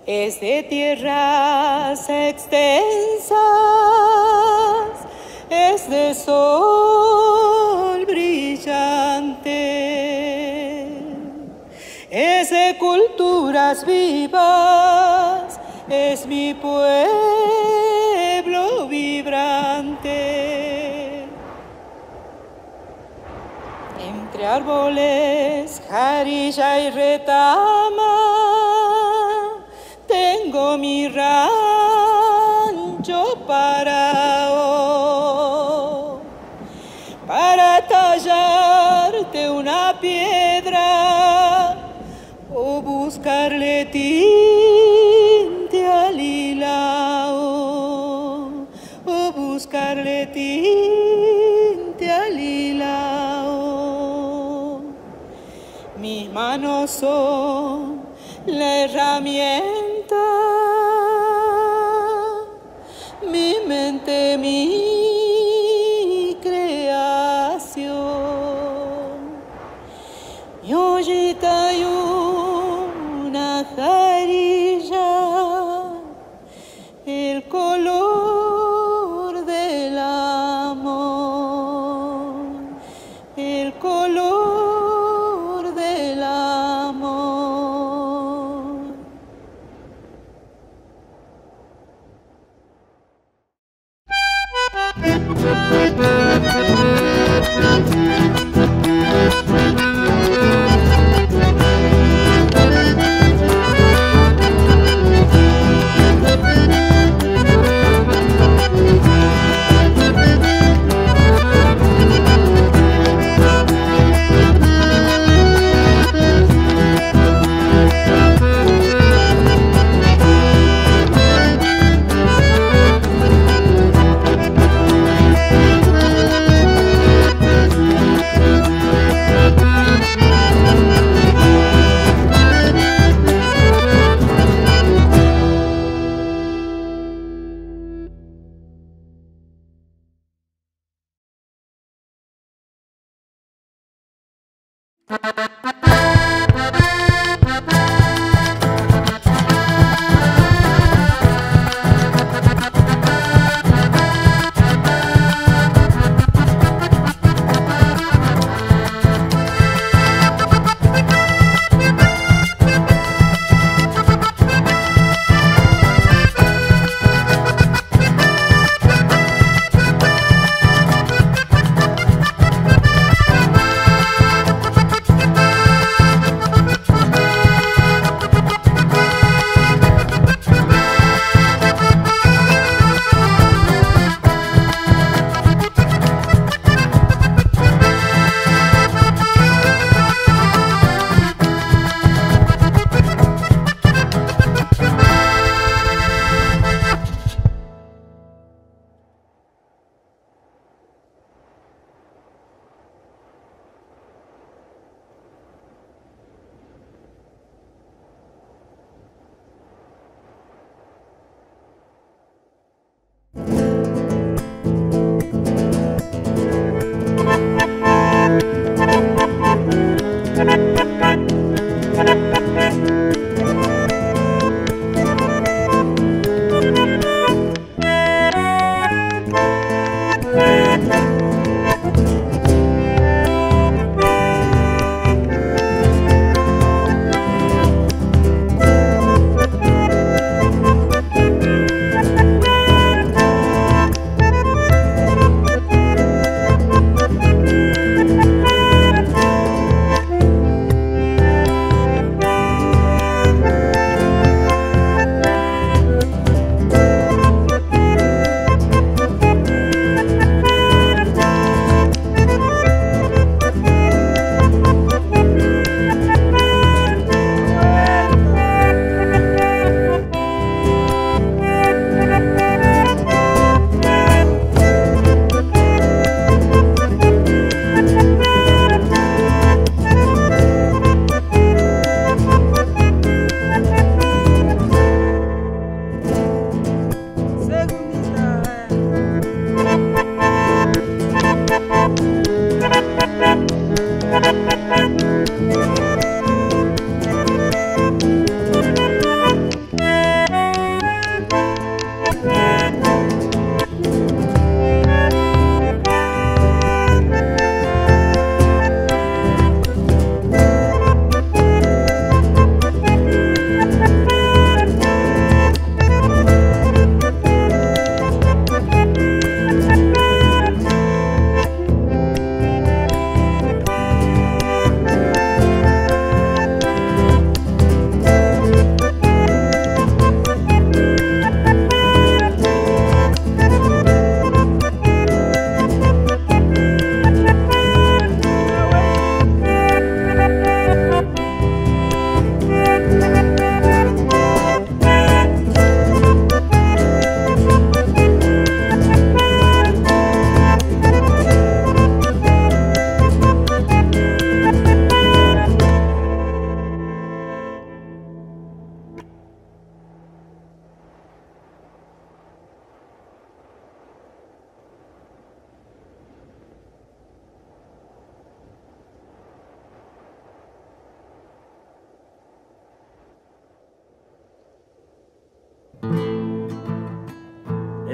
es de tierras extensas, es de sol brillante, es de culturas vivas, es mi pueblo vibrante. Entre árboles, jarilla y retama, tengo mi rancho parado para tallarte una piedra o buscarle tinte al hilao, o buscarle tinte al hilao. Mis manos son la herramienta, mi mente, mi creación, mi ollita y una jarilla, el color del amor, el color del amor.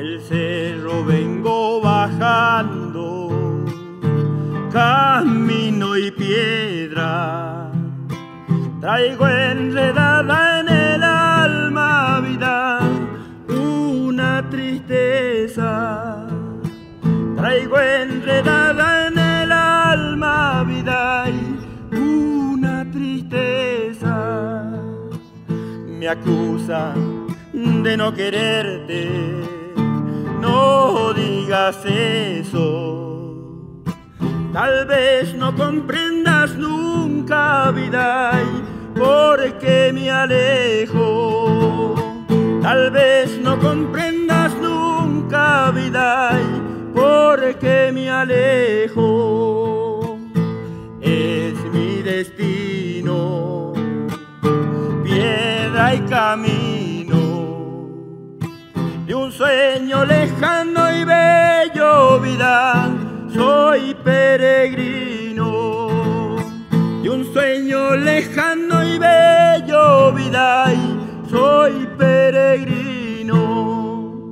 del cerro vengo bajando, camino y piedra, traigo enredada en el alma vida una tristeza, traigo enredada en el alma vida una tristeza. Me acusan de no quererte, no digas eso. Tal vez no comprendas nunca, vida, por qué me alejo. Tal vez no comprendas nunca, vida, por qué me alejo. Es mi destino, piedra y camino de un sueño lejano y bello, vida, soy peregrino. De un sueño lejano y bello, vida, soy peregrino.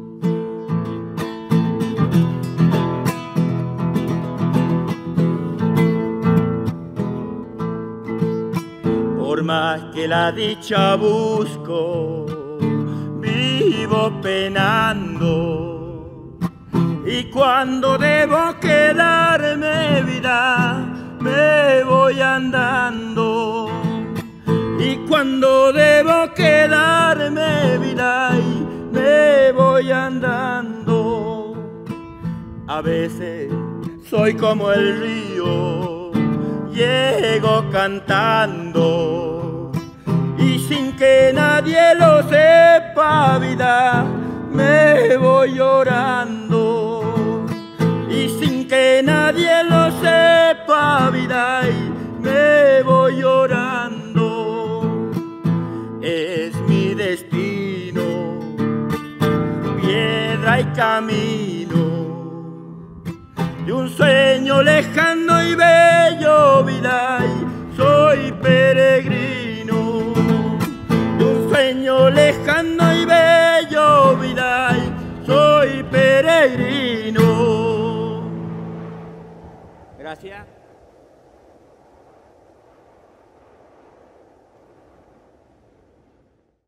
Por más que la dicha busco, vivo penando, y cuando debo quedarme, vida, me voy andando. Y cuando debo quedarme, vida, me voy andando. A veces soy como el río, llego cantando, y sin que nadie lo sepa, vida, me voy llorando. Y sin que nadie lo sepa, vida, me voy llorando. Es mi destino, piedra y camino de un sueño lejano y bello, vida, soy peregrino. De un sueño lejano y bello, vida, soy peregrino. Gracias.